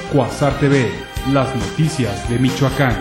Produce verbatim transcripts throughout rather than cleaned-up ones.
Cuasar T V, las noticias de Michoacán.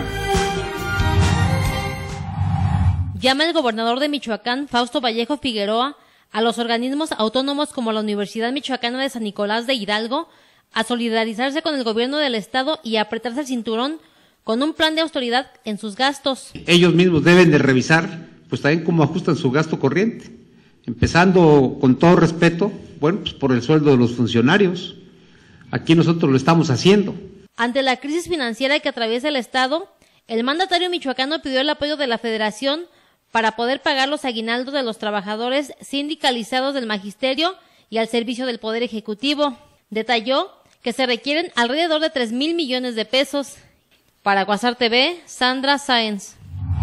Llama el gobernador de Michoacán, Fausto Vallejo Figueroa, a los organismos autónomos como la Universidad Michoacana de San Nicolás de Hidalgo a solidarizarse con el gobierno del estado y a apretarse el cinturón con un plan de austeridad en sus gastos. Ellos mismos deben de revisar, pues también cómo ajustan su gasto corriente, empezando con todo respeto, bueno, pues por el sueldo de los funcionarios. Aquí nosotros lo estamos haciendo. Ante la crisis financiera que atraviesa el estado, el mandatario michoacano pidió el apoyo de la Federación para poder pagar los aguinaldos de los trabajadores sindicalizados del magisterio y al servicio del Poder Ejecutivo. Detalló que se requieren alrededor de tres mil millones de pesos. Para Cuasar T V, Sandra Sáenz.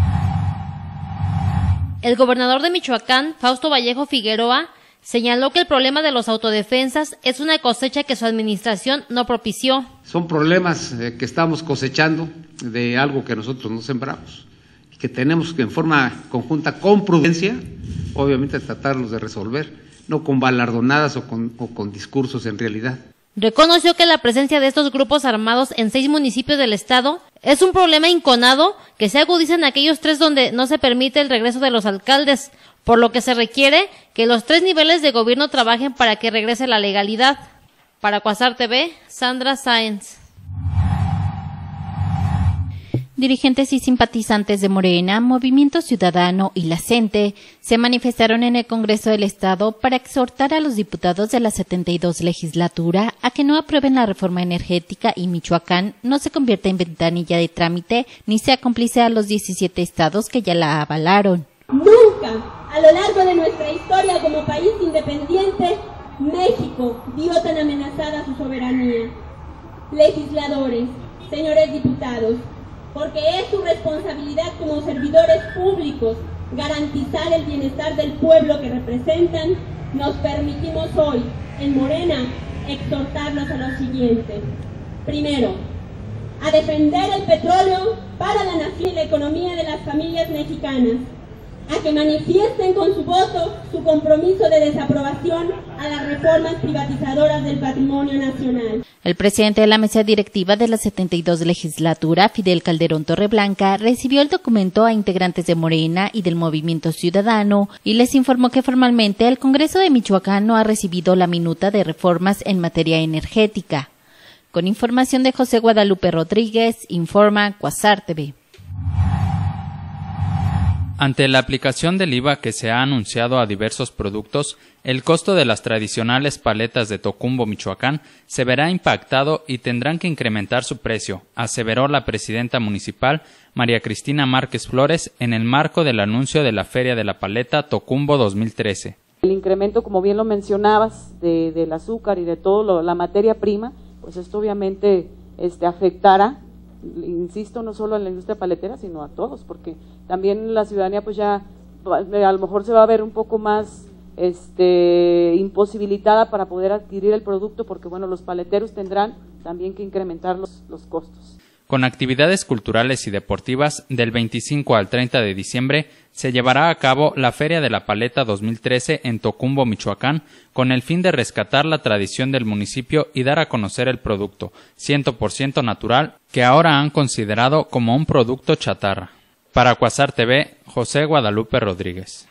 El gobernador de Michoacán, Fausto Vallejo Figueroa, señaló que el problema de los autodefensas es una cosecha que su administración no propició. Son problemas eh, que estamos cosechando de algo que nosotros no sembramos y que tenemos que en forma conjunta, con prudencia, obviamente tratarlos de resolver, no con balardonadas o con, o con discursos en realidad. Reconoció que la presencia de estos grupos armados en seis municipios del estado es un problema inconado que se agudiza en aquellos tres donde no se permite el regreso de los alcaldes, por lo que se requiere que los tres niveles de gobierno trabajen para que regrese la legalidad. Para Cuasar T V, Sandra Sáenz. Dirigentes y simpatizantes de Morena, Movimiento Ciudadano y la CENTE se manifestaron en el Congreso del Estado para exhortar a los diputados de la setenta y dos legislatura a que no aprueben la reforma energética y Michoacán no se convierta en ventanilla de trámite ni sea cómplice a los diecisiete estados que ya la avalaron. Nunca, a lo largo de nuestra historia como país independiente, México vio tan amenazada su soberanía. Legisladores, señores diputados, porque es su responsabilidad como servidores públicos garantizar el bienestar del pueblo que representan, nos permitimos hoy, en Morena, exhortarlos a lo siguiente. Primero, a defender el petróleo para la nación y la economía de las familias mexicanas, a que manifiesten con su voto su compromiso de desaprobación a las reformas privatizadoras del patrimonio nacional. El presidente de la mesa directiva de la setenta y dos legislatura, Fidel Calderón Torreblanca, recibió el documento a integrantes de Morena y del Movimiento Ciudadano y les informó que formalmente el Congreso de Michoacán no ha recibido la minuta de reformas en materia energética. Con información de José Guadalupe Rodríguez, informa Cuasar T V. Ante la aplicación del I V A que se ha anunciado a diversos productos, el costo de las tradicionales paletas de Tocumbo, Michoacán, se verá impactado y tendrán que incrementar su precio, aseveró la presidenta municipal, María Cristina Márquez Flores, en el marco del anuncio de la Feria de la Paleta Tocumbo dos mil trece. El incremento, como bien lo mencionabas, de, del azúcar y de todo la materia prima, pues esto obviamente este, afectará, insisto, no solo en la industria paletera, sino a todos, porque también la ciudadanía pues ya a lo mejor se va a ver un poco más este, imposibilitada para poder adquirir el producto, porque bueno, los paleteros tendrán también que incrementar los, los costos. Con actividades culturales y deportivas, del veinticinco al treinta de diciembre, se llevará a cabo la Feria de la Paleta dos mil trece en Tocumbo, Michoacán, con el fin de rescatar la tradición del municipio y dar a conocer el producto, cien por ciento natural, que ahora han considerado como un producto chatarra. Para Cuasar T V, José Guadalupe Rodríguez.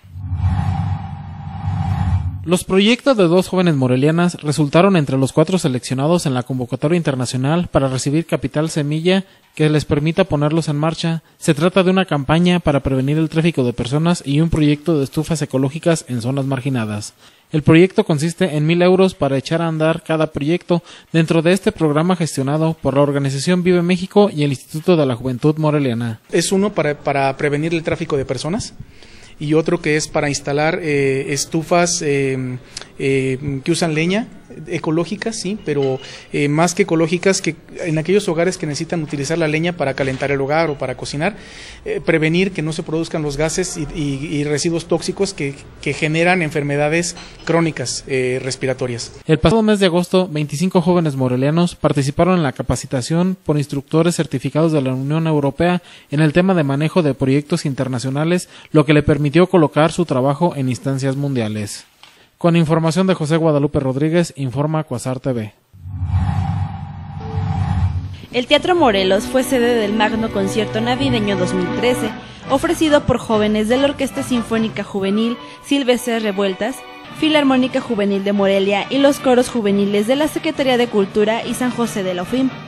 Los proyectos de dos jóvenes morelianas resultaron entre los cuatro seleccionados en la convocatoria internacional para recibir capital semilla que les permita ponerlos en marcha. Se trata de una campaña para prevenir el tráfico de personas y un proyecto de estufas ecológicas en zonas marginadas. El proyecto consiste en mil euros para echar a andar cada proyecto dentro de este programa gestionado por la organización Vive México y el Instituto de la Juventud Moreliana. Es uno para, para prevenir el tráfico de personas, y otro que es para instalar eh, estufas eh, eh, que usan leña, ecológicas, sí, pero eh, más que ecológicas, que en aquellos hogares que necesitan utilizar la leña para calentar el hogar o para cocinar, eh, prevenir que no se produzcan los gases y, y, y residuos tóxicos que, que generan enfermedades crónicas eh, respiratorias. El pasado mes de agosto, veinticinco jóvenes morelianos participaron en la capacitación por instructores certificados de la Unión Europea en el tema de manejo de proyectos internacionales, lo que le permitió colocar su trabajo en instancias mundiales. Con información de José Guadalupe Rodríguez, informa Cuasar T V. El Teatro Morelos fue sede del Magno Concierto Navideño dos mil trece, ofrecido por jóvenes de la Orquesta Sinfónica Juvenil Silvestres Revueltas, Filarmónica Juvenil de Morelia y los coros juveniles de la Secretaría de Cultura y San José de la U F I M.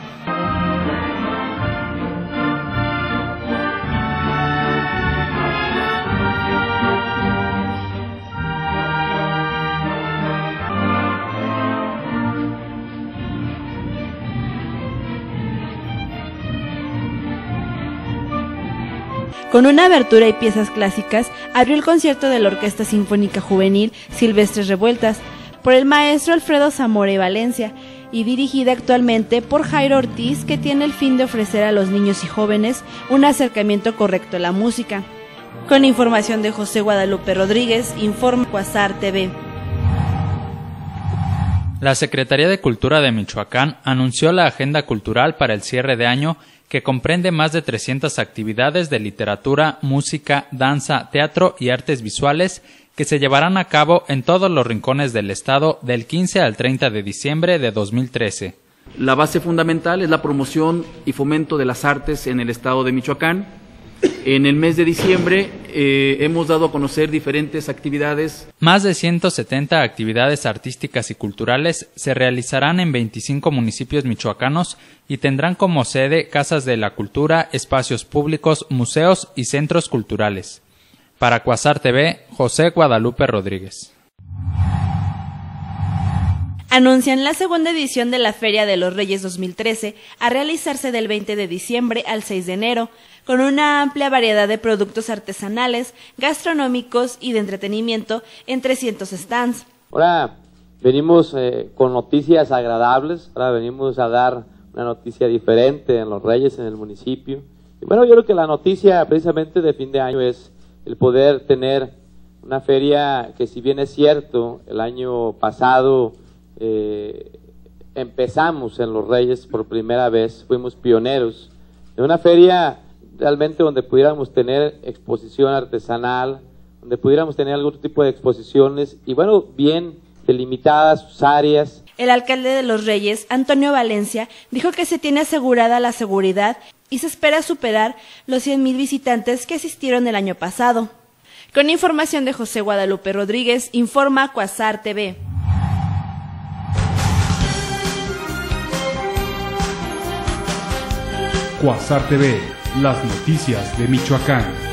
Con una abertura y piezas clásicas, abrió el concierto de la Orquesta Sinfónica Juvenil Silvestres Revueltas, por el maestro Alfredo Zamora y Valencia, y dirigida actualmente por Jairo Ortiz, que tiene el fin de ofrecer a los niños y jóvenes un acercamiento correcto a la música. Con información de José Guadalupe Rodríguez, informa Cuasar T V. La Secretaría de Cultura de Michoacán anunció la agenda cultural para el cierre de año, que comprende más de trescientas actividades de literatura, música, danza, teatro y artes visuales que se llevarán a cabo en todos los rincones del estado del quince al treinta de diciembre de dos mil trece. La base fundamental es la promoción y fomento de las artes en el estado de Michoacán. En el mes de diciembre eh, hemos dado a conocer diferentes actividades. Más de ciento setenta actividades artísticas y culturales se realizarán en veinticinco municipios michoacanos y tendrán como sede casas de la cultura, espacios públicos, museos y centros culturales. Para Cuasar T V, José Guadalupe Rodríguez. Anuncian la segunda edición de la Feria de los Reyes dos mil trece a realizarse del veinte de diciembre al seis de enero, con una amplia variedad de productos artesanales, gastronómicos y de entretenimiento en trescientos stands. Ahora venimos eh, con noticias agradables, ahora venimos a dar una noticia diferente en los Reyes, en el municipio. Y bueno, yo creo que la noticia precisamente de fin de año es el poder tener una feria que, si bien es cierto, el año pasado Eh, empezamos en los Reyes por primera vez, fuimos pioneros de una feria realmente donde pudiéramos tener exposición artesanal, donde pudiéramos tener algún tipo de exposiciones y bueno, bien delimitadas sus áreas. El alcalde de los Reyes, Antonio Valencia, dijo que se tiene asegurada la seguridad y se espera superar los cien mil visitantes que asistieron el año pasado. Con información de José Guadalupe Rodríguez, informa Cuasar T V. Cuasar T V, las noticias de Michoacán.